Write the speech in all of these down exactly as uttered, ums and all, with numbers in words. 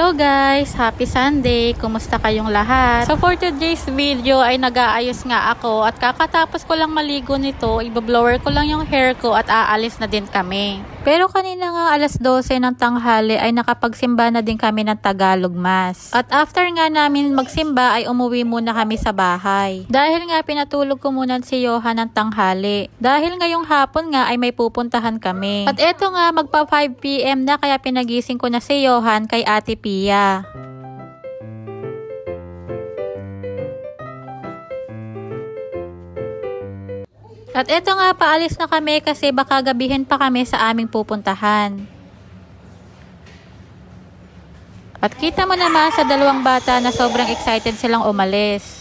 Hello guys! Happy Sunday! Kumusta kayong lahat? So for today's video ay nag-aayos nga ako at kakatapos ko lang maligo nito, ibablower ko lang yung hair ko at aalis na din kami. Pero kanina nga alas dose ng tanghali ay nakapagsimba na din kami ng Tagalog Mass. At after nga namin magsimba ay umuwi muna kami sa bahay. Dahil nga pinatulog ko muna si Johan ng tanghali. Dahil ngayong hapon nga ay may pupuntahan kami. At eto nga magpa five p m na kaya pinagising ko na si Johan kay Ate Pia. At eto nga paalis na kami kasi baka gabihin pa kami sa aming pupuntahan. At kita mo naman sa dalawang bata na sobrang excited silang umalis.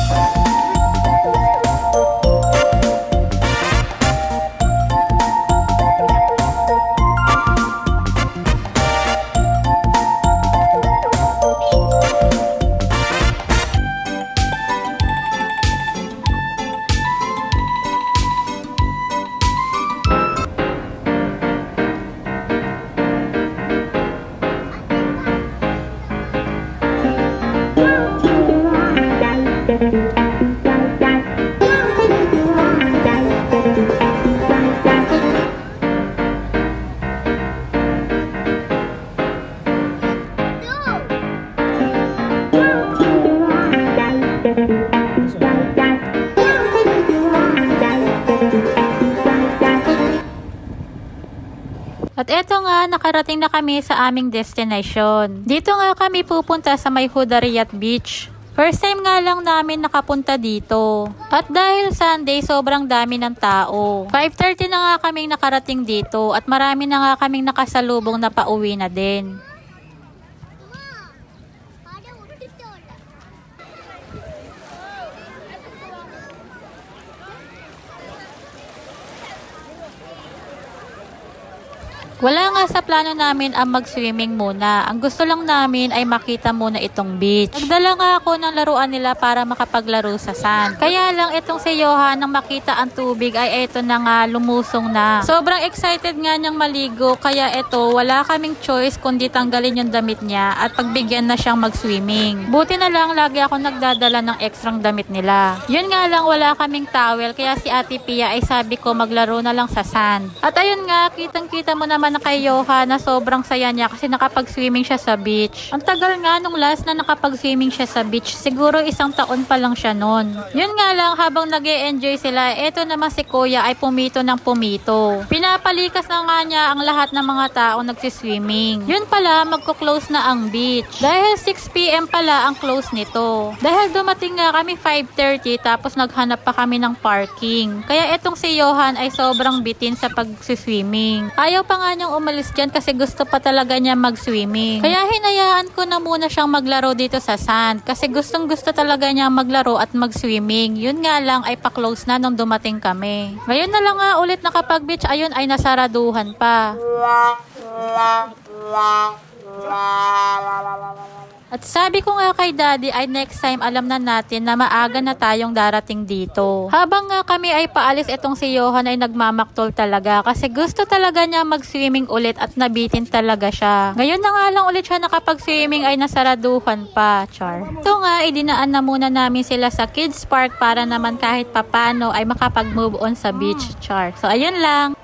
At eto nga, nakarating na kami sa aming destination. Dito nga kami pupunta sa may Hudariat Beach. First time nga lang namin nakapunta dito. At dahil Sunday, sobrang dami ng tao. five thirty na nga kaming nakarating dito at marami na nga kaming nakasalubong na pauwi na din. Wala nga sa plano namin ang mag-swimming muna. Ang gusto lang namin ay makita muna itong beach. Nagdala nga ako ng laruan nila para makapaglaro sa sand. Kaya lang itong si Johan nang makita ang tubig ay eto na nga lumusong na. Sobrang excited nga niyang maligo kaya eto wala kaming choice kundi tanggalin yung damit niya at pagbigyan na siyang mag-swimming. Buti na lang lagi ako nagdadala ng ekstrang damit nila. Yun nga lang wala kaming towel kaya si Ate Pia ay sabi ko maglaro na lang sa sand. At ayun nga kitang-kita mo naman na kay Johan na sobrang saya niya kasi nakapag-swimming siya sa beach. Ang tagal nga nung last na nakapag-swimming siya sa beach, siguro isang taon pa lang siya nun. Yun nga lang habang nag-e-enjoy sila, eto naman si Kuya ay pumito ng pumito. Pinapalikas na nga niya ang lahat ng mga tao nagsiswimming. Yun pala, magko-close na ang beach. Dahil six p m pala ang close nito. Dahil dumating nga kami five thirty tapos naghanap pa kami ng parking. Kaya etong si Johan ay sobrang bitin sa pag-swimming. Ayaw pa nga niyang umalis dyan kasi gusto pa talaga niya mag-swimming. Kaya hinayaan ko na muna siyang maglaro dito sa sand kasi gustong gusto talaga niya maglaro at mag-swimming. Yun nga lang ay pa-close na nung dumating kami. Ngayon na lang nga ulit nakapag-beach, ayun ay nasaraduhan pa. At sabi ko nga kay Daddy ay next time alam na natin na maaga na tayong darating dito. Habang nga kami ay paalis, itong si Johan ay nagmamaktol talaga kasi gusto talaga niya mag-swimming ulit at nabitin talaga siya. Ngayon na nga lang ulit siya nakapag-swimming ay nasaraduhan pa, char. Ito nga, idinaan na muna namin sila sa kids park para naman kahit papano ay makapag-move on sa beach, char. So ayun lang.